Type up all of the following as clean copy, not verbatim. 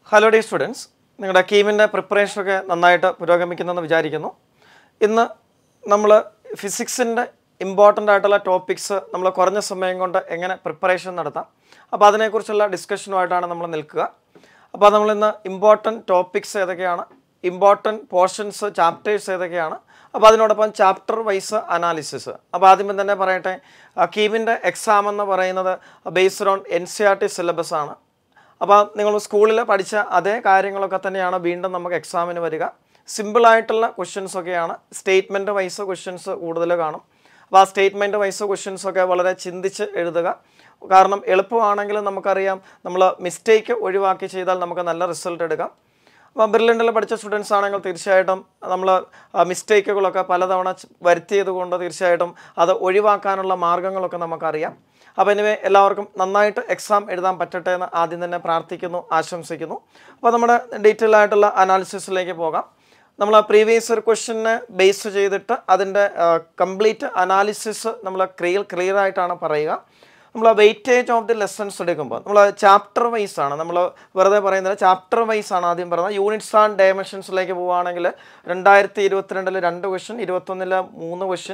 Hello dear students, നിങ്ങളുടെ കീമിൻ്റെ പ്രിപ്പറേഷനൊക്കെ നന്നായിട്ട് പുരോഗമിക്കുന്നെന്ന് വിചാരിക്കുന്നു. ഇന്ന് നമ്മൾ ഫിസിക്സിൻ്റെ ഇമ്പോർട്ടൻ്റ് ആയിട്ടുള്ള ടോപ്പിക്സ് നമ്മൾ കുറഞ്ഞ സമയം കൊണ്ട് എങ്ങനെ പ്രിപ്പറേഷൻ നടത്താം, അപ്പോൾ അതിനെക്കുറിച്ചുള്ള ഡിസ്കഷനുമായിട്ടാണ് നമ്മൾ നിൽക്കുക. അപ്പോൾ നമ്മൾ ഇന്ന് ഇമ്പോർട്ടൻറ്റ് ടോപ്പിക്സ് ഏതൊക്കെയാണ്, ഇമ്പോർട്ടൻറ്റ് പോർഷൻസ് ചാപ്റ്റേഴ്സ് ഏതൊക്കെയാണ്, അപ്പോൾ അതിനോടൊപ്പം ചാപ്റ്റർ വൈസ് അനാലിസിസ്. അപ്പോൾ ആദ്യമേ തന്നെ പറയട്ടെ, കീമിൻ്റെ എക്സാം എന്ന് പറയുന്നത് ബേസ്ഡ് ഓൺ NCERT സിലബസ് ആണ്. അപ്പോൾ നിങ്ങൾ സ്കൂളിൽ പഠിച്ച അതേ കാര്യങ്ങളൊക്കെ തന്നെയാണ് വീണ്ടും നമുക്ക് എക്സാമിന് വരിക. സിമ്പിളായിട്ടുള്ള ക്വസ്റ്റ്യൻസൊക്കെയാണ്, സ്റ്റേറ്റ്മെൻറ്റ് വൈസ് ക്വസ്റ്റ്യൻസ് കൂടുതൽ കാണും. അപ്പോൾ ആ സ്റ്റേറ്റ്മെൻറ്റ് വൈസ് ക്വസ്റ്റ്യൻസൊക്കെ വളരെ ചിന്തിച്ച് എഴുതുക. കാരണം എളുപ്പമാണെങ്കിൽ നമുക്കറിയാം, നമ്മൾ മിസ്റ്റേക്ക് ഒഴിവാക്കി ചെയ്താൽ നമുക്ക് നല്ല റിസൾട്ട് എടുക്കാം. അപ്പോൾ ബ്രില്യൻ്റിൽ പഠിച്ച സ്റ്റുഡൻസ് ആണെങ്കിൽ തീർച്ചയായിട്ടും നമ്മൾ മിസ്റ്റേക്കുകളൊക്കെ പലതവണ വരുത്തിയത് കൊണ്ട് തീർച്ചയായിട്ടും അത് ഒഴിവാക്കാനുള്ള മാർഗ്ഗങ്ങളൊക്കെ നമുക്കറിയാം. അപ്പോൾ എനിവേ എല്ലാവർക്കും നന്നായിട്ട് എക്സാം എഴുതാൻ പറ്റട്ടെ എന്ന് ആദ്യം തന്നെ പ്രാർത്ഥിക്കുന്നു, ആശംസിക്കുന്നു. അപ്പോൾ നമ്മുടെ ഡീറ്റെയിൽ ആയിട്ടുള്ള അനാലിസിസിലേക്ക് പോകാം. നമ്മൾ പ്രീവിയസ് ഒരു ക്വസ്റ്റ്യനെ ബേസ് ചെയ്തിട്ട് അതിൻ്റെ കംപ്ലീറ്റ് അനാലിസിസ് നമ്മൾ ക്ലിയർ ആയിട്ടാണ് പറയുക. നമ്മൾ വെയിറ്റേജ് ഓഫ് ദി ലെസൺസ് എടുക്കുമ്പോൾ നമ്മൾ ചാപ്റ്റർ വൈസ് ആണ്, നമ്മൾ വെറുതെ പറയുന്നത് ചാപ്റ്റർ വൈസ് ആണ് ആദ്യം പറയുന്നത്. യൂണിറ്റ്സ് ആൻഡ് ഡയമെൻഷൻസിലേക്ക് പോവുകയാണെങ്കിൽ 2022 2 ക്വസ്റ്റ്യൻ, 2021 3 ക്വസ്റ്റ്യൻ,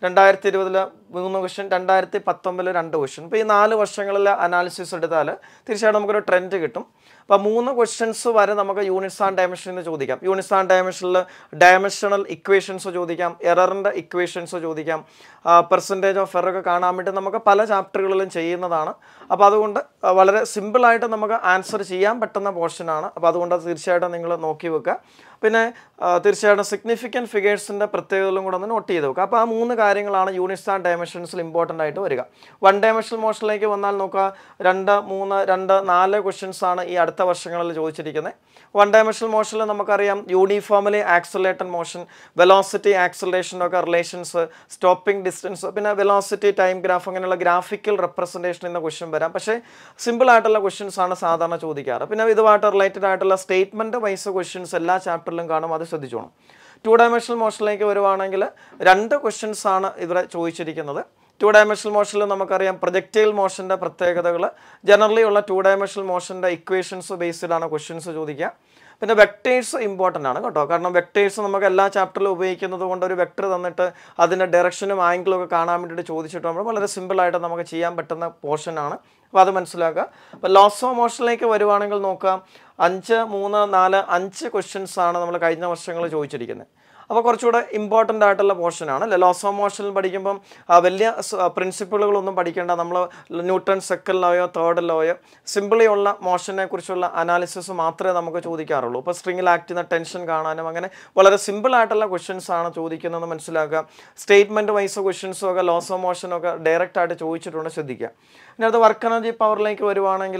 2020 3 ക്വസ്റ്റ്യൻ, 2019 2 ക്വസ്റ്റ്യൻ. ഇപ്പോൾ ഈ 4 വർഷങ്ങളിലെ അനാലിസിസ് എടുത്താൽ തീർച്ചയായിട്ടും നമുക്കൊരു ട്രെൻഡ് കിട്ടും. അപ്പോൾ 3 ക്വസ്റ്റ്യൻസ് വരെ നമുക്ക് യൂണിറ്റ്സ് ആൻഡ് ഡയമെൻഷൻ എന്ന് ചോദിക്കാം. യൂണിറ്റ്സ് ആൻഡ് ഡയമെൻഷനിൽ ഡയമെൻഷണൽ ഇക്വേഷൻസ് ചോദിക്കാം, എററിൻ്റെ ഇക്വേഷൻസ് ചോദിക്കാം, പെർസെൻറ്റേജ് ഓഫ് എറർ ഒക്കെ കാണാൻ വേണ്ടി നമുക്ക് പല ചാപ്റ്ററുകളിലും ചെയ്യുന്നതാണ്. അപ്പോൾ അതുകൊണ്ട് വളരെ സിമ്പിളായിട്ട് നമുക്ക് ആൻസർ ചെയ്യാൻ പറ്റുന്ന പോർഷനാണ്. അപ്പോൾ അതുകൊണ്ട് തീർച്ചയായിട്ടും നിങ്ങൾ നോക്കി വെക്കുക. പിന്നെ തീർച്ചയായിട്ടും സിഗ്നിഫിക്കൻറ്റ് ഫിഗേഴ്സിൻ്റെ പ്രത്യേകതകളും കൂടെ ഒന്ന് നോട്ട് ചെയ്ത് വെക്കുക. അപ്പോൾ ആ 3 കാര്യങ്ങളാണ് യൂണിറ്റ്സ് ആൻഡ് ഡയമെൻഷൻസിൽ ഇമ്പോർട്ടൻ്റ് ആയിട്ട് വരിക. 1 ഡയമെൻഷണൽ മോഷനിലേക്ക് വന്നാൽ നോക്കുക, 2, 3, 2, 4 ക്വസ്റ്റ്യൻസ് ആണ് ഈ അടുത്ത വർഷങ്ങളിൽ ചോദിച്ചിരിക്കുന്നത്. 1 ഡയമെൻഷണൽ മോഷനിൽ നമുക്കറിയാം യൂണിഫോമലി ആക്സലറേറ്റഡ് മോഷൻ, വെലോസിറ്റി ആക്സലറേഷനൊക്കെ റിലേഷൻസ്, സ്റ്റോപ്പിംഗ് ഡിസ്റ്റൻസ്, പിന്നെ വെലോസിറ്റി ടൈം ഗ്രാഫ്, അങ്ങനെയുള്ള ഗ്രാഫിക്കൽ റെപ്രസെൻറ്റേഷൻ എന്ന ക്വസ്റ്റ്യൻ വരാം. പക്ഷേ സിമ്പിളായിട്ടുള്ള ക്വസ്റ്റ്യൻസ് ആണ് സാധാരണ ചോദിക്കാറ്. പിന്നെ ഇതുമായിട്ട് റിലേറ്റഡ് ആയിട്ടുള്ള സ്റ്റേറ്റ്മെൻറ്റ് വൈസ് ക്വസ്റ്റ്യൻസ് എല്ലാ ചാപ്റ്ററിലും കാണും, അത് ശ്രദ്ധിച്ചോണം. 2 ഡയമെൻഷണൽ മോഷനിലേക്ക് വരുവാണെങ്കിൽ 2 ക്വസ്റ്റ്യൻസ് ആണ് ഇവിടെ ചോദിച്ചിരിക്കുന്നത്. 2 ഡയമെൻഷണൽ മോഷനിൽ നമുക്കറിയാം പ്രൊജക്റ്റൈൽ മോഷൻ്റെ പ്രത്യേകതകൾ, ജനറലി ഉള്ള 2 ഡയമെൻഷണൽ മോഷൻ്റെ ഇക്വേഷൻസ് ബേസ്ഡാണ് ക്വസ്റ്റ്യൻസ് ചോദിക്കുക. പിന്നെ വെക്ടേഴ്സ് ഇമ്പോർട്ടൻ്റ് ആണ് കേട്ടോ, കാരണം വെക്ടേഴ്സ് നമുക്ക് എല്ലാ ചാപ്റ്ററിലും ഉപയോഗിക്കുന്നത് കൊണ്ട് ഒരു വെക്ടർ തന്നിട്ട് അതിൻ്റെ ഡയറക്ഷനും ആംഗിളും ഒക്കെ കാണാൻ വേണ്ടിയിട്ട് ചോദിച്ചിട്ട് നമ്മൾ വളരെ സിമ്പിളായിട്ട് നമുക്ക് ചെയ്യാൻ പറ്റുന്ന പോർഷനാണ്. അപ്പോൾ അത് മനസ്സിലാക്കുക. അപ്പോൾ ലോസ് ഓഫ് മോഷനിലേക്ക് വരുവാണെങ്കിൽ നോക്കാം, 5, 3, 4, 5 ക്വസ്റ്റ്യൻസ് ആണ് നമ്മൾ കഴിഞ്ഞ വർഷങ്ങളിൽ ചോദിച്ചിരിക്കുന്നത്. അപ്പോൾ കുറച്ചുകൂടെ ഇമ്പോർട്ടൻ്റ് ആയിട്ടുള്ള പോർഷനാണ്. ലോസ് ഓഫ് മോഷനിൽ പഠിക്കുമ്പം വലിയ പ്രിൻസിപ്പിളുകളൊന്നും പഠിക്കേണ്ട, നമ്മൾ ന്യൂട്ടൺ സെക്കൻഡ് ലോയോ തേർഡ് ലോയോ സിമ്പിളി ഉള്ള മോഷനെ കുറിച്ചുള്ള അനാലിസിസ് മാത്രമേ നമുക്ക് ചോദിക്കാറുള്ളൂ. ഇപ്പോൾ സ്ട്രിങ്ങിൽ ആക്ട് ചെയ്യുന്ന ടെൻഷൻ കാണാനും അങ്ങനെ വളരെ സിമ്പിളായിട്ടുള്ള ക്വസ്റ്റ്യൻസ് ആണ് ചോദിക്കുന്നതെന്ന് മനസ്സിലാക്കുക. സ്റ്റേറ്റ്മെൻറ്റ് വൈസ് ക്വസ്റ്റ്യൻസും ഒക്കെ ലോസ് ഓഫ് മോഷനൊക്കെ ഡയറക്റ്റ് ആയിട്ട് ചോദിച്ചിട്ടുണ്ട്, ശ്രദ്ധിക്കുക. പിന്നെ അത് വർക്ക് എനർജി പവറിലേക്ക് വരുവാണെങ്കിൽ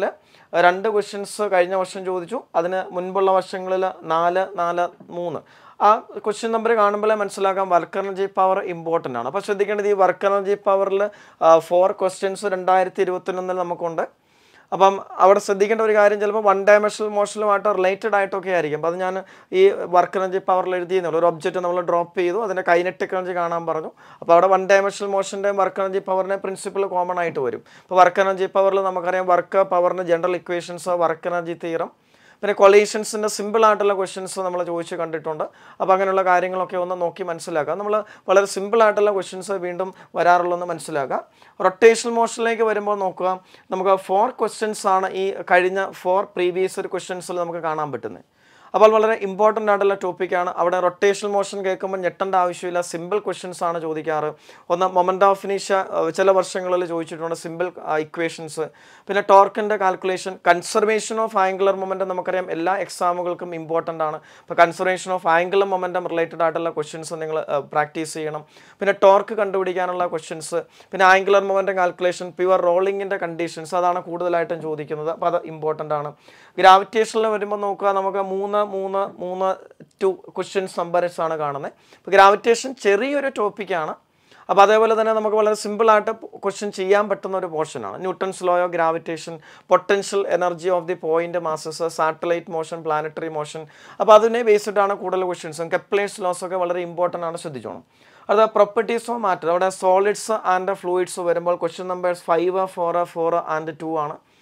2 ക്വസ്റ്റ്യൻസ് കഴിഞ്ഞ വർഷം ചോദിച്ചു, അതിന് മുൻപുള്ള വർഷങ്ങളിൽ 4, 4, 3 ആ ക്വസ്റ്റ്യൻ നമ്പർ കാണുമ്പോഴേ മനസ്സിലാക്കാം വർക്ക് എനർജി പവർ ഇമ്പോർട്ടൻ്റ് ആണ്. അപ്പോൾ ശ്രദ്ധിക്കേണ്ടത് ഈ വർക്ക് എനർജി പവറിൽ 4 ക്വസ്റ്റ്യൻസ് 2021 നമുക്കുണ്ട്. അപ്പം അവിടെ ശ്രദ്ധിക്കേണ്ട ഒരു കാര്യം, ചിലപ്പോൾ 1 ഡയമെൻഷണൽ മോഷനുമായിട്ട് റിലേറ്റഡ് ആയിട്ടൊക്കെ ആയിരിക്കും. അപ്പോൾ അത് ഞാൻ ഈ വർക്ക് എനർജി പവറിൽ എഴുതിയെന്നുള്ളൂ. ഒരു ഒബ്ജക്റ്റ് നമ്മൾ ഡ്രോപ്പ് ചെയ്തു, അതിൻ്റെ കൈനറ്റിക് എനർജി കാണാൻ പറഞ്ഞു. അപ്പോൾ അവിടെ 1 ഡയമെൻഷണൽ മോഷൻ്റെയും വർക്ക് എനർജി പവറിൻ്റെ പ്രിൻസിപ്പിൾ കോമൺ ആയിട്ട് വരും. ഇപ്പോൾ വർക്ക് എനർജി പവറിൽ നമുക്കറിയാം വർക്ക് പവറിൻ്റെ general equations, work energy theorem, പിന്നെ കൊളീഷൻസിൻ്റെ സിമ്പിളായിട്ടുള്ള ക്വസ്റ്റ്യൻസ് നമ്മൾ ചോദിച്ച് കണ്ടിട്ടുണ്ട്. അപ്പോൾ അങ്ങനെയുള്ള കാര്യങ്ങളൊക്കെ ഒന്ന് നോക്കി മനസ്സിലാക്കുക. നമ്മൾ വളരെ സിമ്പിളായിട്ടുള്ള ക്വസ്റ്റ്യൻസ് വീണ്ടും വരാറുള്ളതെന്ന് മനസ്സിലാക്കുക. റൊട്ടേഷണൽ മോഷനിലേക്ക് വരുമ്പോൾ നോക്കുക, നമുക്ക് 4 ക്വസ്റ്റ്യൻസ് ആണ് ഈ കഴിഞ്ഞ 4 പ്രീവിയസ് ക്വസ്റ്റ്യൻസിൽ നമുക്ക് കാണാൻ പറ്റുന്നത്. അപ്പോൾ വളരെ ഇമ്പോർട്ടൻ്റ് ആയിട്ടുള്ള ടോപ്പിക്കാണ്. അവിടെ റൊട്ടേഷണൽ മോഷൻ കേൾക്കുമ്പോൾ ഞെട്ടേണ്ട ആവശ്യമില്ല, സിമ്പിൾ ക്വസ്റ്റ്യൻസ് ആണ് ചോദിക്കാറ്. ഒന്ന് മൊമെൻ്റ് ഓഫ് ഇനീഷ്യ ചില വർഷങ്ങളിൽ ചോദിച്ചിട്ടുണ്ട്, സിമ്പിൾ ഇക്വേഷൻസ്. പിന്നെ ടോർക്കിൻ്റെ calculation, conservation of angular momentum നമുക്കറിയാം എല്ലാ എക്സാമുകൾക്കും ഇമ്പോർട്ടൻ്റ് ആണ്. അപ്പോൾ conservation of angular momentum related ആയിട്ടുള്ള ക്വസ്റ്റ്യൻസ് നിങ്ങൾ പ്രാക്ടീസ് ചെയ്യണം. പിന്നെ ടോർക്ക് കണ്ടുപിടിക്കാനുള്ള ക്വസ്റ്റ്യൻസ്, പിന്നെ ആംഗുലർ മൊമെൻറ്റം കാൽക്കുലേഷൻ, പ്യുവർ റോളിങ്ങിൻ്റെ കണ്ടീഷൻസ്, അതാണ് കൂടുതലായിട്ടും ചോദിക്കുന്നത്. അപ്പോൾ അത് ഇമ്പോർട്ടൻ്റ് ആണ്. ഗ്രാവിറ്റേഷനിൽ വരുമ്പോൾ നോക്കുക, നമുക്ക് 3, 3, 3, 2 ക്വസ്റ്റ്യൻസ് നമ്പേഴ്സ് ആണ് കാണുന്നത്. ഇപ്പോൾ ഗ്രാവിറ്റേഷൻ ചെറിയൊരു ടോപ്പിക്കാണ്. അപ്പോൾ അതേപോലെ തന്നെ നമുക്ക് വളരെ സിമ്പിളായിട്ട് ക്വസ്റ്റ്യൻ ചെയ്യാൻ പറ്റുന്ന ഒരു പോർഷനാണ്. Newton's law of gravitation, potential energy of the point masses, satellite motion, planetary motion. അപ്പോൾ അതിനെ ബേസ്ഡാണ് കൂടുതൽ ക്വസ്റ്റ്യൻസും. കെപ്ലേഴ്സ് ലോസ് ഒക്കെ വളരെ ഇമ്പോർട്ടൻ്റ് ആണ്, ശ്രദ്ധിച്ചോണം. അത് പ്രോപ്പർട്ടീസ് ഓഫ് മാറ്റർ, അവിടെ സോളിഡ്സ് ആൻഡ് ഫ്ലൂയിഡ്സ് വരുമ്പോൾ ക്വസ്റ്റ്യൻ നമ്പേഴ്സ് 5, 4, 4 and 2 ആണ്.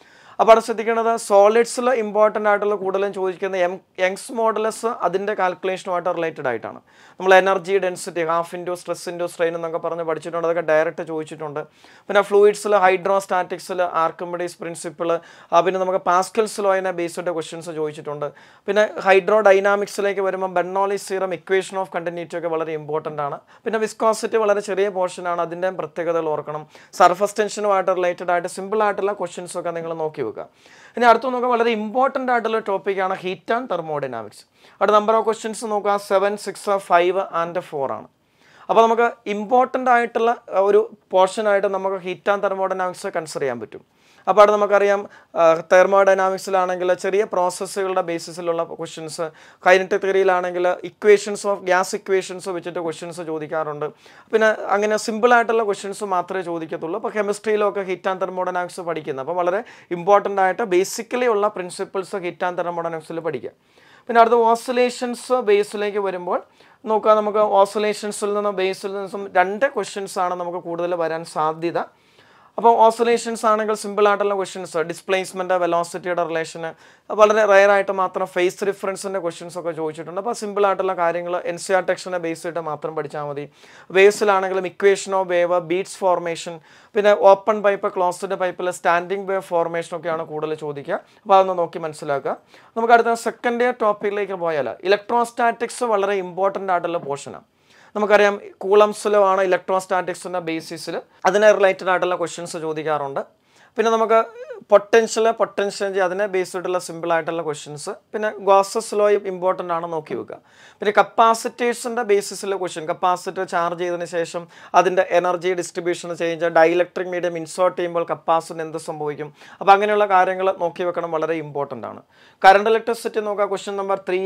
അപ്പോൾ അവിടെ ശ്രദ്ധിക്കേണ്ടത് സോളിഡ്സിൽ ഇമ്പോർട്ടൻ്റ് ആയിട്ടുള്ള കൂടുതലും ചോദിക്കുന്നത് യങ്സ് മോഡുലസ് അതിൻ്റെ കാൽക്കുലേഷനുമായിട്ട് റിലേറ്റഡ് ആയിട്ടാണ്. നമ്മൾ energy density half into stress into strain എന്നൊക്കെ പറഞ്ഞ് പഠിച്ചിട്ടുണ്ട്. അതൊക്കെ ഡയറക്റ്റ് ചോദിച്ചിട്ടുണ്ട്. പിന്നെ ഫ്ലൂയിഡ്സിൽ ഹൈഡ്രോസ്റ്റാറ്റിക്സിൽ ആർക്കിമിഡീസ് പ്രിൻസിപ്പിൾ, പിന്നെ നമുക്ക് പാസ്കൽസ് ലോയിനെ ബേസ് ചെയ്ത ക്വസ്റ്റ്യൻസ് ചോദിച്ചിട്ടുണ്ട്. പിന്നെ ഹൈഡ്രോ ഡൈനാമിക്സിലേക്ക് വരുമ്പോൾ Bernoulli's theorem, equation of continuity ഒക്കെ വളരെ ഇമ്പോർട്ടൻ്റ് ആണ്. പിന്നെ വിസ്കോസിറ്റി വളരെ ചെറിയ പോർഷനാണ്, അതിൻ്റെ പ്രത്യേകതകൾ ഓർക്കണം. സർഫസ് ടെൻഷനുമായിട്ട് റിലേറ്റഡ് ആയിട്ട് സിമ്പിൾ ആയിട്ടുള്ള ക്വസ്റ്റ്യൻസ് ഒക്കെ നിങ്ങൾ നോക്കി വെക്കുക. ഇനി അടുത്ത് നോക്കുക, വളരെ ഇമ്പോർട്ടൻ്റ് ആയിട്ടുള്ള ടോപ്പിക്കാണ് ഹീറ്റ് ആൻഡ് തെർമോഡൈനാമിക്സ്. അവിടെ നമ്പർ ഓഫ് ക്വസ്റ്റ്യൻസ് നോക്കുക 7, 6, 5 and 4 ആണ്. അപ്പോൾ നമുക്ക് ഇമ്പോർട്ടൻ്റ് ആയിട്ടുള്ള ഒരു പോർഷനായിട്ട് നമുക്ക് ഹീറ്റ് ആൻഡ് തെർമോഡൈനാമിക്സ് കൺസിഡർ ചെയ്യാൻ പറ്റും. അപ്പോൾ അവിടെ നമുക്കറിയാം തെർമോഡൈനാമിക്സിലാണെങ്കിൽ ചെറിയ പ്രോസസ്സുകളുടെ ബേസിസിലുള്ള ക്വസ്റ്റ്യൻസ്, കൈനറ്റിക് തിയറിയിലാണെങ്കിൽ ഇക്വേഷൻസ് ഓഫ് ഗ്യാസ് ഇക്വേഷൻസ് വെച്ചിട്ട് ക്വസ്റ്റ്യൻസ് ചോദിക്കാറുണ്ട്. പിന്നെ അങ്ങനെ സിമ്പിളായിട്ടുള്ള ക്വസ്റ്റ്യൻസ് മാത്രമേ ചോദിക്കത്തുള്ളൂ. അപ്പോൾ കെമിസ്ട്രിയിലൊക്കെ ഹീറ്റ് ആൻഡ് തെർമോഡൈനാമിക്സ് പഠിക്കുന്നത് അപ്പോൾ വളരെ ഇമ്പോർട്ടൻ്റ് ആയിട്ട് ബേസിക്കലി ഉള്ള പ്രിൻസിപ്പിൾസ് ഹീറ്റ് ആൻഡ് തെർമോഡൈനാമിക്സിൽ പഠിക്കുക. പിന്നെ അടുത്ത ഓസിലേഷൻസ് ബേസിലേക്ക് വരുമ്പോൾ നോക്കുക, നമുക്ക് ഓസിലേഷൻസിൽ നിന്നും ബേസിൽ നിന്നും 2 ക്വസ്റ്റ്യൻസ് ആണ് നമുക്ക് കൂടുതൽ വരാൻ സാധ്യത. അപ്പോൾ ഓസിലേഷൻസ് ആണെങ്കിൽ സിമ്പിൾ ആയിട്ടുള്ള ക്വസ്റ്റ്യൻസ്, ഡിസ്പ്ലേസ്മെൻറ്റ് വെലോസിറ്റിയുടെ റിലേഷന്, വളരെ റെയർ ആയിട്ട് മാത്രം ഫേസ് ഡിഫറൻസിൻ്റെ ക്വസ്റ്റ്യൻസ് ഒക്കെ ചോദിച്ചിട്ടുണ്ട്. അപ്പോൾ സിമ്പിൾ ആയിട്ടുള്ള കാര്യങ്ങൾ NCERT ടെക്സ്റ്റിനെ ബേസ് ചെയ്തിട്ട് മാത്രം പഠിച്ചാൽ മതി. വേവ്സിലാണെങ്കിലും equation of wave, beats formation, പിന്നെ ഓപ്പൺ പൈപ്പ്, ക്ലോസ്ഡ് പൈപ്പിൽ സ്റ്റാൻഡിംഗ് വേവ് ഫോർമേഷൻ ഒക്കെയാണ് കൂടുതൽ ചോദിക്കുക. അപ്പോൾ അതൊന്ന് നോക്കി മനസ്സിലാക്കുക. നമുക്ക് അടുത്ത സെക്കൻഡ് ഇയർ ടോപ്പിക്കിലേക്ക് പോയാൽ ഇലക്ട്രോസ്റ്റാറ്റിക്സ് വളരെ ഇമ്പോർട്ടൻ്റ് ആയിട്ടുള്ള പോർഷനാണ്. നമുക്കറിയാം കൂളംസിലോ ആണ് ഇലക്ട്രോസ്റ്റാറ്റിക്സിൻ്റെ ബേസിസിൽ അതിനെ റിലേറ്റഡ് ആയിട്ടുള്ള ക്വസ്റ്റ്യൻസ് ചോദിക്കാറുണ്ട്. പിന്നെ നമുക്ക് പൊട്ടൻഷ്യൽ അതിനെ ബേസ് ചെയ്തിട്ടുള്ള സിമ്പിൾ ആയിട്ടുള്ള ക്വസ്റ്റ്യൻസ്. പിന്നെ ഗോസസ് ലോയും ഇമ്പോർട്ടൻ്റ് ആണ്, നോക്കി വെക്കുക. പിന്നെ കപ്പാസിറ്റേഴ്സിൻ്റെ ബേസിസിലെ ക്വസ്റ്റ്യൻ, കപ്പാസിറ്റർ ചാർജ് ചെയ്തതിന് ശേഷം അതിൻ്റെ energy distribution change, dielectric medium insert ചെയ്യുമ്പോൾ കപ്പാസിറ്ററിന് എന്ത് സംഭവിക്കും, അപ്പോൾ അങ്ങനെയുള്ള കാര്യങ്ങൾ നോക്കി വെക്കണം, വളരെ ഇമ്പോർട്ടൻ്റ് ആണ്. കറണ്ട് ഇലക്ട്രിസിറ്റി നോക്കുക, ക്വസ്റ്റ്യൻ നമ്പർ 3,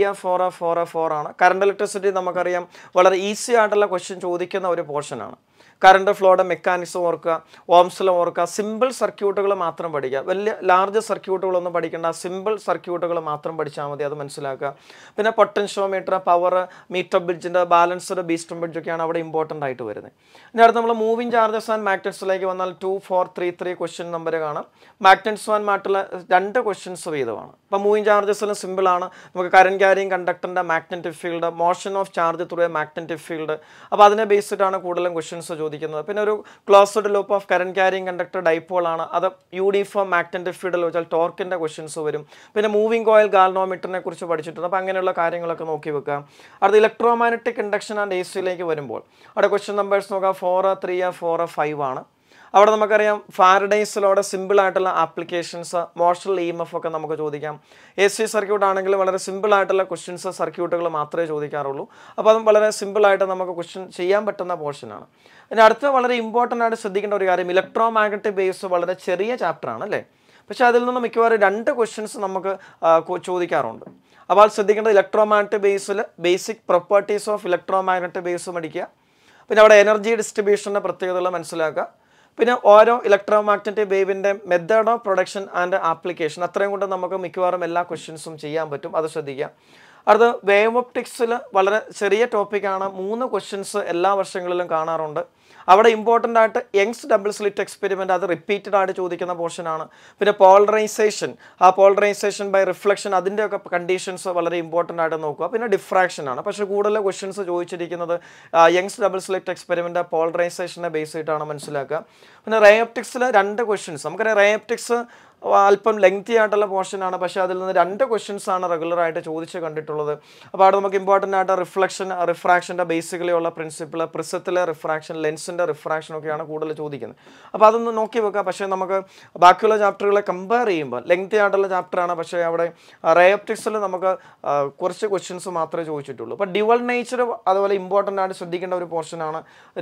4 ആണ്. കറണ്ട് ഇലക്ട്രിസിറ്റി നമുക്കറിയാം വളരെ ഈസി ആയിട്ടുള്ള ക്വസ്റ്റ്യൻ ചോദിക്കുന്ന ഒരു പോർഷനാണ്. കറണ്ട് ഫ്ലോയുടെ മെക്കാനിക്സ് ഓർക്കുക, ഓംസ് ലോ ഓർക്കുക, സിമ്പിൾ സർക്യൂട്ടുകൾ മാത്രം പഠിക്കുക. വലിയ ലാർജ് സർക്യൂട്ടുകളൊന്നും പഠിക്കേണ്ട, സിമ്പിൾ സർക്യൂട്ടുകൾ മാത്രം പഠിച്ചാൽ മതി, അത് മനസ്സിലാക്കുക. പിന്നെ പൊട്ടൻഷ്യോമീറ്റർ, പവർ, മീറ്റർ ബ്രിഡ്ജിൻ്റെ ബാലൻസ്ഡ് ബീസ്റ്റർ ബ്രിഡ്ജ് ഒക്കെയാണ് അവിടെ ഇമ്പോർട്ടൻ്റ് ആയിട്ട് വരുന്നത്. ഇനി അടുത്ത് നമ്മൾ മൂവിങ് ചാർജസ് ആൻഡ് മാഗ്നറ്റ്സിലേക്ക് വന്നാൽ 2, 4, 3 ക്വസ്റ്റ്യൻ നമ്പർ കാണാം. മാഗ്നറ്റ്സ് ആൻഡ് മാറ്റിൽ 2 ക്വസ്റ്റ്യൻസ് വീതമാണ്. അപ്പോൾ മൂവിങ് ചാർജസിന് സിമ്പിളാണ്, നമുക്ക് കറന്റ് ക്യാരിങ് കണ്ടക്ടറിൻ്റെ magnetic field, motion of charge through a magnetic field, അപ്പോൾ അതിനെ ബേസ് ചെയ്തിട്ടാണ് കൂടുതലും ക്വസ്റ്റ്യൻസ് ചോദിക്കുന്നത്. പിന്നെ ഒരു closed loop of current carrying conductor dipole ആണ്, അത് യൂണിഫോം മാഗ്നറ്റിക് ഫീൽഡിൽ വെച്ചാൽ ടോർക്കിൻ്റെ ക്വസ്റ്റ്യൻസ് വരും. പിന്നെ മൂവിങ് കോയിൽ ഗാൽവനോമീറ്ററിനെ കുറിച്ച് പഠിച്ചിട്ടുണ്ട്. അപ്പോൾ അങ്ങനെയുള്ള കാര്യങ്ങളൊക്കെ നോക്കി വെക്കുക. അടുത്ത ഇലക്ട്രോമാഗ്നറ്റിക് ഇൻഡക്ഷൻ ആൻഡ് AC വരുമ്പോൾ അവിടെ ക്വസ്റ്റ്യൻ നമ്പേഴ്സ് നോക്കുക 4, 3, 4, 5 ആണ്. അവിടെ നമുക്കറിയാം ഫാരഡേയ്സിലൂടെ സിമ്പിൾ ആയിട്ടുള്ള ആപ്ലിക്കേഷൻസ്, മോഷണൽ EMF ഒക്കെ നമുക്ക് ചോദിക്കാം. AC സർക്യൂട്ട് ആണെങ്കിൽ വളരെ സിമ്പിൾ ആയിട്ടുള്ള ക്വസ്റ്റ്യൻസ്, സർക്യൂട്ടുകൾ മാത്രമേ ചോദിക്കാറുള്ളൂ. അപ്പോൾ അതും വളരെ സിമ്പിളായിട്ട് നമുക്ക് ക്വസ്റ്റ്യൻ ചെയ്യാൻ പറ്റുന്ന പോർഷനാണ്. ഇനി അടുത്ത വളരെ ഇമ്പോർട്ടൻ്റ് ആയിട്ട് ശ്രദ്ധിക്കേണ്ട ഒരു കാര്യം, ഇലക്ട്രോ മാഗ്നറ്റിക് ബേസ് വളരെ ചെറിയ ചാപ്റ്ററാണ് അല്ലേ, പക്ഷേ അതിൽ നിന്ന് മിക്കവാറും 2 ക്വസ്റ്റ്യൻസ് നമുക്ക് ചോദിക്കാറുണ്ട്. അപ്പോൾ അത് ശ്രദ്ധിക്കേണ്ടത് ഇലക്ട്രോ മാഗ്നറ്റിക് ബേസിൽ basic properties of electro magnetic waves പഠിക്കുക. പിന്നെ അവിടെ എനർജി ഡിസ്ട്രിബ്യൂഷൻ്റെ പ്രത്യേകതകൾ മനസ്സിലാക്കുക. പിന്നെ ഓരോ ഇലക്ട്രോ മാഗ്നറ്റിക് വേവിൻ്റെ method of production and application, അത്രയും കൊണ്ട് നമുക്ക് മിക്കവാറും എല്ലാ ക്വസ്റ്റ്യൻസും ചെയ്യാൻ പറ്റും, അത് ശ്രദ്ധിക്കുക. അടുത്ത വേവ് ഒപ്റ്റിക്സിൽ വളരെ ചെറിയ ടോപ്പിക്കാണ്, 3 ക്വസ്റ്റ്യൻസ് എല്ലാ വർഷങ്ങളിലും കാണാറുണ്ട്. അവിടെ ഇമ്പോർട്ടൻ്റ് ആയിട്ട് യങ്സ് ഡബിൾ സ്ലിറ്റ് എക്സ്പെരിമെൻ്റ്, അത് റിപ്പീറ്റഡ് ആയിട്ട് ചോദിക്കുന്ന പോർഷനാണ്. പിന്നെ പോളറൈസേഷൻ, ആ പോളറൈസേഷൻ ബൈ റിഫ്ലക്ഷൻ, അതിൻ്റെയൊക്കെ കണ്ടീഷൻസ് വളരെ ഇമ്പോർട്ടൻ്റ് ആയിട്ട് നോക്കുക. പിന്നെ ഡിഫ്രാക്ഷനാണ്, പക്ഷേ കൂടുതൽ ക്വസ്റ്റ്യൻസ് ചോദിച്ചിരിക്കുന്നത് യങ്സ് ഡബിൾ സ്ലിറ്റ് എക്സ്പെരിമെൻ്റ് പോളറൈസേഷനെ ബേസ് ചെയ്തിട്ടാണ് മനസ്സിലാക്കുക. പിന്നെ റേ ഒപ്റ്റിക്സിൽ 2 ക്വസ്റ്റ്യൻസ്, നമുക്കറിയാം റേ ഒപ്റ്റിക്സ് അല്പം ലെങ്തി ആയിട്ടുള്ള പോർഷനാണ്, പക്ഷേ അതിൽ നിന്ന് 2 ക്വസ്റ്റ്യൻസ് ആണ് റെഗുലറായിട്ട് ചോദിച്ച് കണ്ടിട്ടുള്ളത്. അപ്പോൾ അവിടെ നമുക്ക് ഇമ്പോർട്ടൻ്റ് ആയിട്ട് റിഫ്ലക്ഷൻ, റിഫ്രാക്ഷൻ്റെ ബേസിക്കലി ഉള്ള പ്രിൻസിപ്പിൾ, പ്രിസത്തിലെ റിഫ്രാക്ഷൻ, ലെൻസിൻ്റെ റിഫ്രാക്ഷൻ ഒക്കെയാണ് കൂടുതൽ ചോദിക്കുന്നത്. അപ്പോൾ അതൊന്ന് നോക്കി വെക്കുക. പക്ഷേ നമുക്ക് ബാക്കിയുള്ള ചാപ്റ്ററുകളെ കമ്പയർ ചെയ്യുമ്പോൾ ലെങ്തി ആയിട്ടുള്ള ചാപ്റ്ററാണ്, പക്ഷേ അവിടെ റേ ഒപ്റ്റിക്സിൽ നമുക്ക് കുറച്ച് ക്വസ്റ്റ്യൻസ് മാത്രമേ ചോദിച്ചിട്ടുള്ളൂ. അപ്പോൾ ഡ്യുവൽ നേച്ചർ അതുപോലെ ഇമ്പോർട്ടൻ്റ് ആയിട്ട് ശ്രദ്ധിക്കേണ്ട ഒരു പോർഷനാണ്.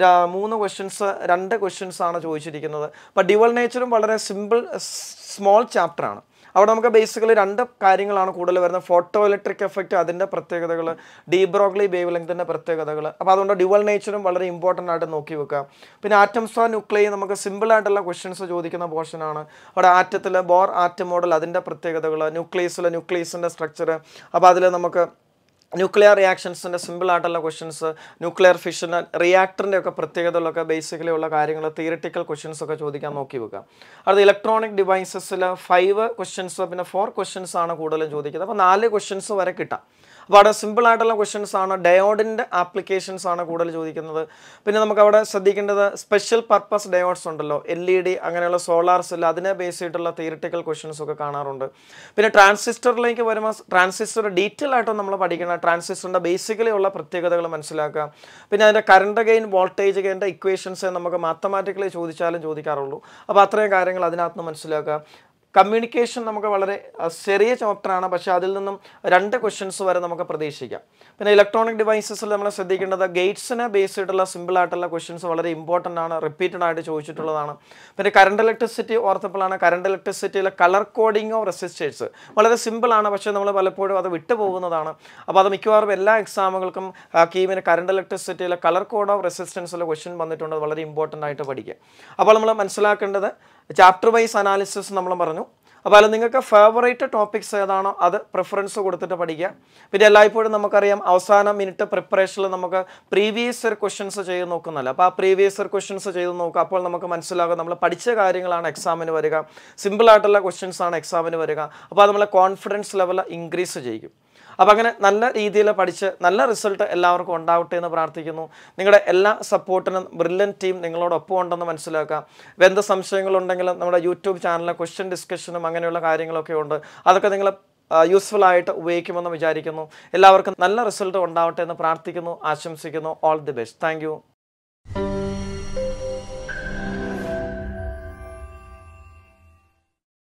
3 ക്വസ്റ്റ്യൻസ്, 2 ക്വസ്റ്റ്യൻസ് ആണ് ചോദിച്ചിരിക്കുന്നത്. അപ്പോൾ ഡ്യുവൽ നേച്ചറും വളരെ സിമ്പിൾ സ്മോൾ ചാപ്റ്ററാണ്. അവിടെ നമുക്ക് ബേസിക്കലി 2 കാര്യങ്ങളാണ് കൂടുതൽ വരുന്നത്, ഫോട്ടോ ഇലക്ട്രിക് എഫക്റ്റ്, അതിൻ്റെ പ്രത്യേകതകൾ, ഡി ബ്രോഗ്ലി വേവ് ലെങ്തിൻ്റെ പ്രത്യേകതകൾ. അപ്പോൾ അതുകൊണ്ട് ഡ്യുവൽ നേച്ചറും വളരെ ഇമ്പോർട്ടൻ്റ് ആയിട്ട് നോക്കി വെക്കുക. പിന്നെ ആറ്റംസ് ആൻഡ് ന്യൂക്ലിയർ നമുക്ക് സിമ്പിൾ ആയിട്ടുള്ള ക്വസ്റ്റ്യൻസ് ചോദിക്കുന്ന പോർഷനാണ്. അവിടെ ആറ്റത്തിൽ ബോർ ആറ്റം മോഡൽ, അതിൻ്റെ പ്രത്യേകതകൾ, ന്യൂക്ലിയസിൻ്റെ സ്ട്രക്ചർ, അപ്പോൾ അതിൽ നമുക്ക് ന്യൂക്ലിയർ റിയാക്ഷൻസിൻ്റെ സിമ്പിൾ ആയിട്ടുള്ള ക്വസ്റ്റ്യൻസ്, ന്യൂക്ലിയർ ഫിഷൻ റിയാക്ടറിൻ്റെ ഒക്കെ പ്രത്യേകതകളൊക്കെ ബേസിക്കലി ഉള്ള കാര്യങ്ങൾ, തിയറിറ്റിക്കൽ ക്വസ്റ്റ്യൻസ് ഒക്കെ ചോദിക്കാൻ നോക്കി വെക്കുക. അത് ഇലക്ട്രോണിക് ഡിവൈസസിൽ 5 ക്വസ്റ്റ്യൻസ് പിന്നെ 4 ക്വസ്റ്റ്യൻസ് ആണ് കൂടുതലും ചോദിക്കുന്നത്. അപ്പോൾ 4 ക്വസ്റ്റ്യൻസ് വരെ കിട്ടാം. അപ്പോൾ അവിടെ സിമ്പിൾ ആയിട്ടുള്ള ക്വസ്റ്റ്യൻസ് ആണ്. ഡയോഡിൻ്റെ ആപ്ലിക്കേഷൻസ് ആണ് കൂടുതൽ ചോദിക്കുന്നത്. പിന്നെ നമുക്ക് അവിടെ ശ്രദ്ധിക്കേണ്ടത് സ്പെഷ്യൽ പർപ്പസ് ഡയോഡ്സ് ഉണ്ടല്ലോ, LED അങ്ങനെയുള്ള സോളാർ സെൽ, അതിനെ ബേസ് ചെയ്തിട്ടുള്ള തിയറിറ്റിക്കൽ ക്വസ്റ്റ്യൻസ് ഒക്കെ കാണാറുണ്ട്. പിന്നെ ട്രാൻസിസ്റ്ററിലേക്ക് വരുമ്പോൾ ട്രാൻസിസ്റ്റർ ഡീറ്റെയിൽ ആയിട്ട് നമ്മൾ പഠിക്കണം. ട്രാൻസിസ്റ്ററിൻ്റെ ബേസിക്കലി ഉള്ള പ്രത്യേകതകൾ മനസ്സിലാക്കുക. പിന്നെ അതിൻ്റെ കറണ്ട് ഗെയിൻ, വോൾട്ടേജ് ഗെയിൻ്റെ ഇക്വേഷൻസ് നമുക്ക് മാത്തമാറ്റിക്കലി ചോദിച്ചാലും ചോദിക്കാറുള്ളൂ. അപ്പോൾ അത്രയും കാര്യങ്ങൾ അതിനകത്ത് നിന്ന് മനസ്സിലാക്കുക. കമ്മ്യൂണിക്കേഷൻ നമുക്ക് വളരെ ചെറിയ ചാപ്റ്ററാണ്, പക്ഷേ അതിൽ നിന്നും 2 ക്വസ്റ്റ്യൻസ് വരെ നമുക്ക് പ്രതീക്ഷിക്കാം. പിന്നെ ഇലക്ട്രോണിക് ഡിവൈസസിൽ നമ്മൾ ശ്രദ്ധിക്കേണ്ടത് ഗേറ്റ്സിനെ ബേസ് ചെയ്തിട്ടുള്ള സിമ്പിൾ ആയിട്ടുള്ള ക്വസ്റ്റ്യൻസ് വളരെ ഇമ്പോർട്ടൻ്റ് ആണ്, റിപ്പീറ്റഡ് ആയിട്ട് ചോദിച്ചിട്ടുള്ളതാണ്. പിന്നെ കറണ്ട് ഇലക്ട്രിസിറ്റി ഓർത്തപ്പോഴാണ് കറണ്ട് ഇലക്ട്രിസിറ്റിയിലെ കളർ കോഡിംഗ് ഓഫ് റെസിസ്റ്റേഴ്സ് വളരെ സിമ്പിളാണ്, പക്ഷേ നമ്മൾ പലപ്പോഴും അത് വിട്ടുപോകുന്നതാണ്. അപ്പോൾ അത് മിക്കവാറും എല്ലാ എക്സാമുകൾക്കും കീമിന് കറണ്ട് ഇലക്ട്രിസിറ്റിയിലെ കളർ കോഡ് ഓഫ് റെസിസ്റ്റൻസിലെ ക്വസ്റ്റ്യൻ വന്നിട്ടുണ്ട്, വളരെ ഇമ്പോർട്ടൻ്റ് ആയിട്ട് പഠിക്കുക. അപ്പോൾ നമ്മൾ മനസ്സിലാക്കേണ്ടത് ചാപ്റ്റർ വൈസ് അനാലിസിസ് നമ്മൾ പറഞ്ഞു. അപ്പോൾ അതിൽ നിങ്ങൾക്ക് ഫേവറേറ്റ് ടോപ്പിക്സ് ഏതാണോ അത് പ്രിഫറൻസ് കൊടുത്തിട്ട് പഠിക്കുക. പിന്നെ എല്ലായ്പ്പോഴും നമുക്കറിയാം അവസാന മിനിറ്റ് പ്രിപ്പറേഷനിൽ നമുക്ക് പ്രീവിയസ് ഇയർ ക്വസ്റ്റ്യൻസ് ചെയ്ത് നോക്കുന്നല്ല. അപ്പോൾ ആ പ്രീവിയസ് ഇയർ ക്വസ്റ്റ്യൻസ് ചെയ്ത് നോക്കുക. അപ്പോൾ നമുക്ക് മനസ്സിലാകും നമ്മൾ പഠിച്ച കാര്യങ്ങളാണ് എക്സാമിന് വരിക, സിമ്പിളായിട്ടുള്ള ക്വസ്റ്റ്യൻസ് ആണ് എക്സാമിന് വരിക. അപ്പോൾ അത് നമ്മളെ കോൺഫിഡൻസ് ലെവൽ ഇൻക്രീസ് ചെയ്യും. അപ്പോൾ അങ്ങനെ നല്ല രീതിയിൽ പഠിച്ച് നല്ല റിസൾട്ട് എല്ലാവർക്കും ഉണ്ടാവട്ടെ എന്ന് പ്രാർത്ഥിക്കുന്നു. നിങ്ങളുടെ എല്ലാ സപ്പോർട്ടിനും ബ്രില്യൻറ്റ് ടീം നിങ്ങളോടൊപ്പം ഉണ്ടെന്ന് മനസ്സിലാക്കുക. എന്ത് സംശയങ്ങളുണ്ടെങ്കിലും നമ്മുടെ യൂട്യൂബ് ചാനലിലെ ക്വസ്റ്റ്യൻ ഡിസ്കഷനും അങ്ങനെയുള്ള കാര്യങ്ങളൊക്കെ ഉണ്ട്. അതൊക്കെ നിങ്ങൾ യൂസ്ഫുൾ ആയിട്ട് ഉപയോഗിക്കുമെന്ന് വിചാരിക്കുന്നു. എല്ലാവർക്കും നല്ല റിസൾട്ട് ഉണ്ടാവട്ടെ എന്ന് പ്രാർത്ഥിക്കുന്നു, ആശംസിക്കുന്നു. All the best. Thank U.